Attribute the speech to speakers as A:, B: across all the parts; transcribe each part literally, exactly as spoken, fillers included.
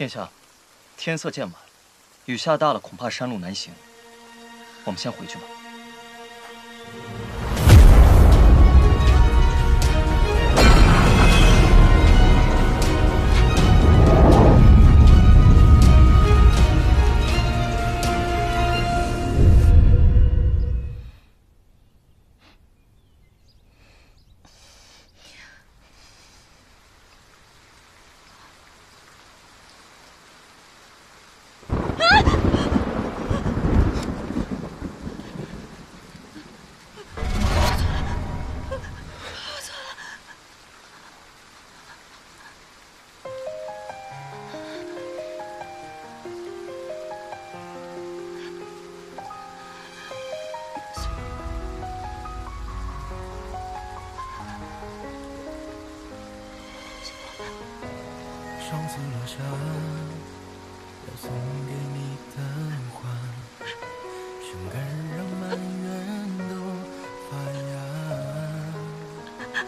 A: 殿下，天色渐晚，雨下大了，恐怕山路难行。我们先回去吧。
B: 上次落下要送给你的花，生根让满园都发芽。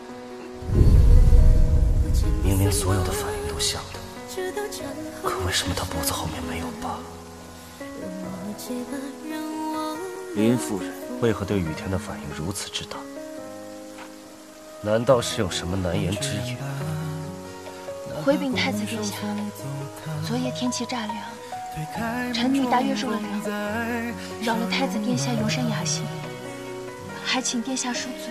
C: 明明所有的反应都像的，可为什么他脖子后面没有疤？林夫人为何对雨天的反应如此之大？难道是有什么难言之隐？
D: 回禀太子殿下，昨夜天气乍凉，臣女大约受了凉，扰了太子殿下永生雅兴，还请殿下恕罪。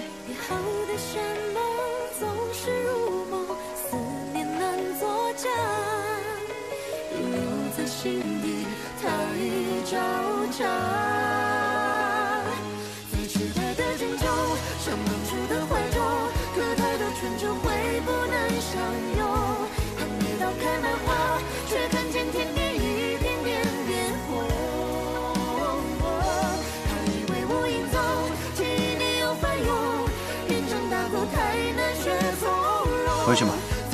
C: 回去吧。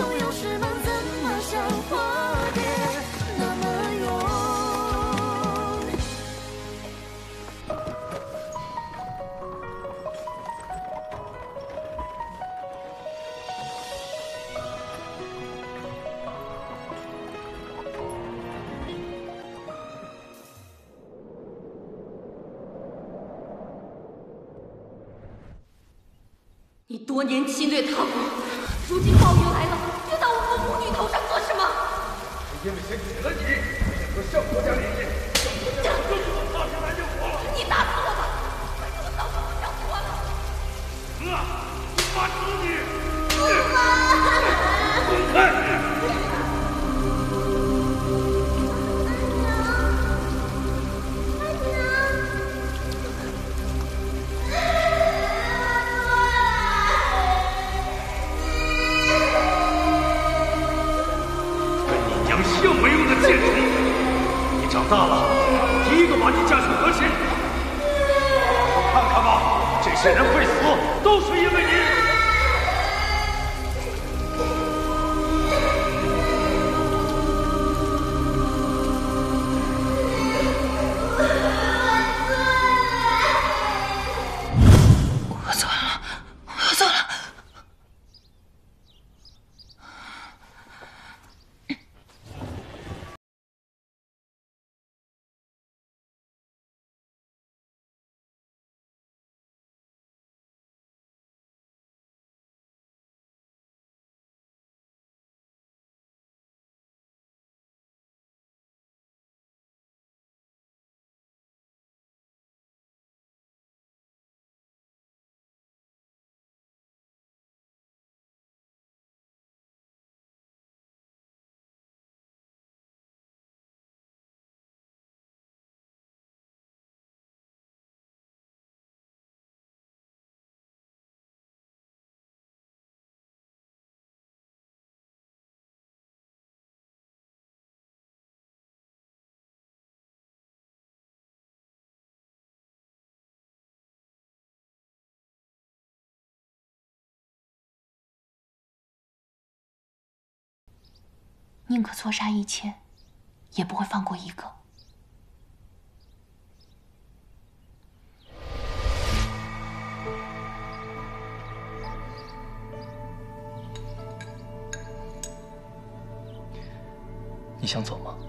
E: 你多年侵略他国，如今暴雨来了，又到我们母女头上做什么？
F: 是因为先给了你，才想和上国家联姻，上国家就这么踏下来就活了。
E: 你打死我吧！反正我早就不想活了。
F: 啊！打死你！妈！滚开！ 像没用的贱种！你长大了，第一个把你嫁去和亲。我看看吧，这些人会死，都是因为你。
D: 我错了，我错了。 宁可错杀一千，也不会放过一个。
A: 你想走吗？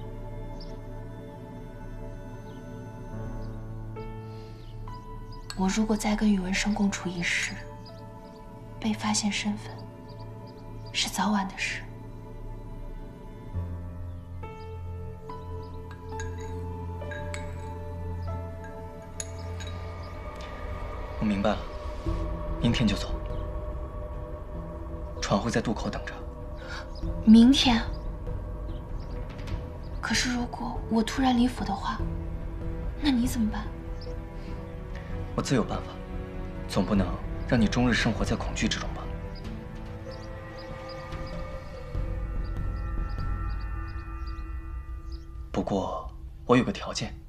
D: 我如果再跟宇文生共处一室，被发现身份，是早晚的事。
A: 我明白了，明天就走。船会在渡口等着。
D: 明天？可是如果我突然离府的话，那你怎么办？
A: 我自有办法，总不能让你终日生活在恐惧之中吧？不过我有个条件。